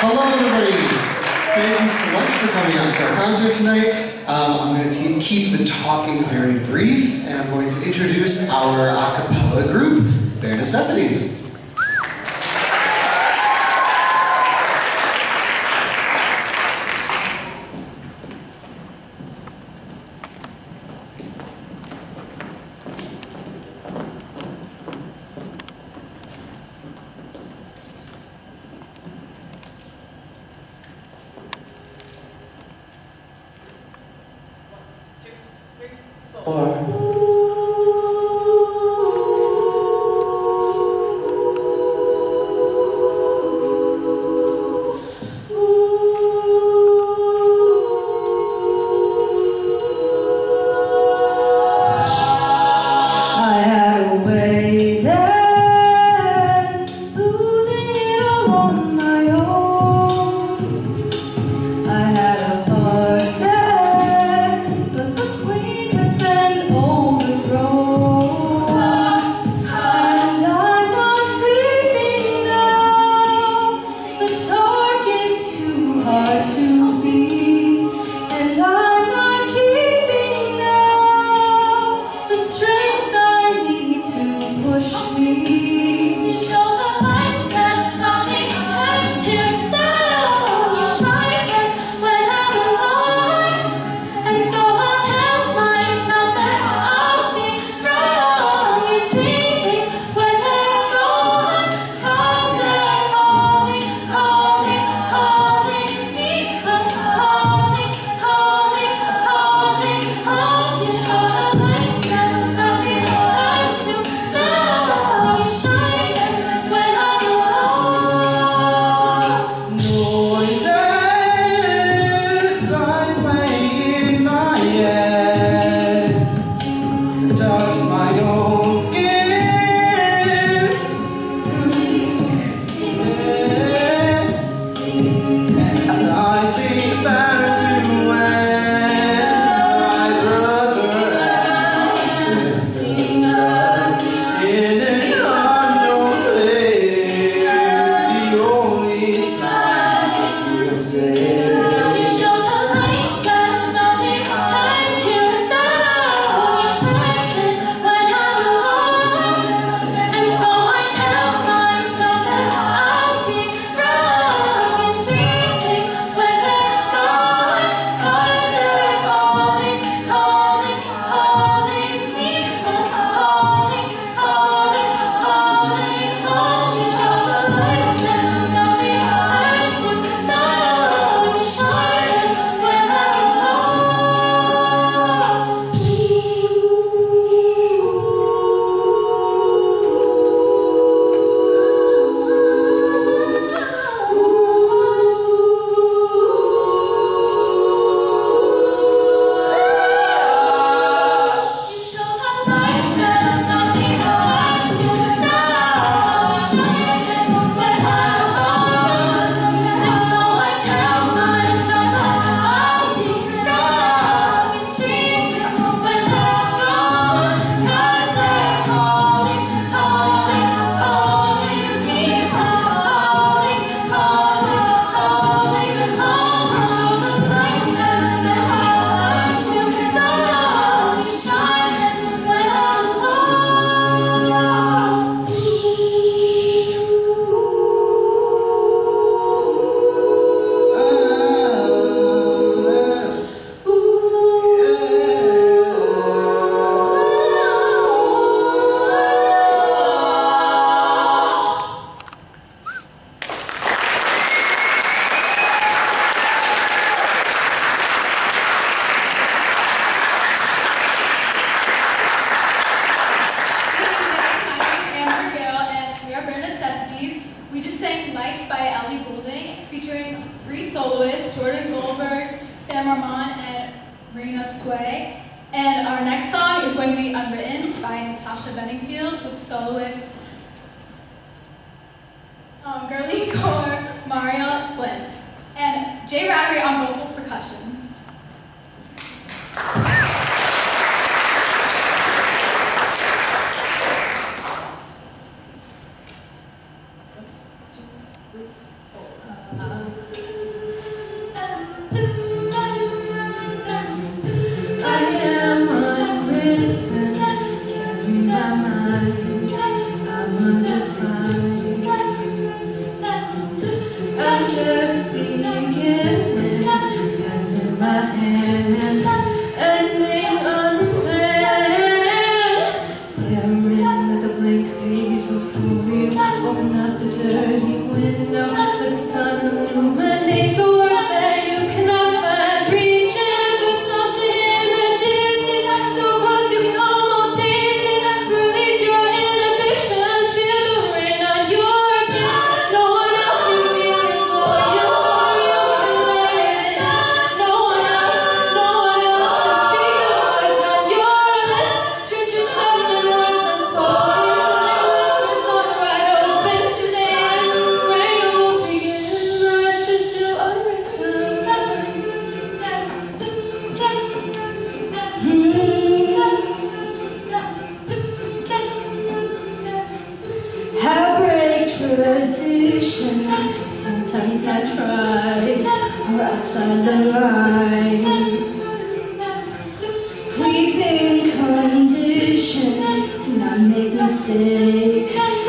Hello, everybody. Thank you so much for coming out to our concert tonight. I'm going to keep the talking very brief, and I'm going to introduce our a cappella group, their Necessities. And our next song is going to be Unwritten by Natasha Benningfield with soloist girly core Mario Flint and Jay Radry on vocal percussion. in my mind, I'm undefined. I'm just beginning, hands in my hand, ending unplanned. Staring at the blank page before you, open up the dirty window, let the sun illuminate the words that you cannot find. Reaching for something in the distance, so close you can almost taste it. Release your inhibitions, feel the rain on your skin. No one else can feel it for you, or you can let it in. No one else can speak the words on your lips. Drench yourself in words unspoken, till they close and thoughts wide open. Today this is where you will begin. The rest is still unwritten. Heartbreak tradition, sometimes my tries are outside the lines. We've been conditioned to not make mistakes.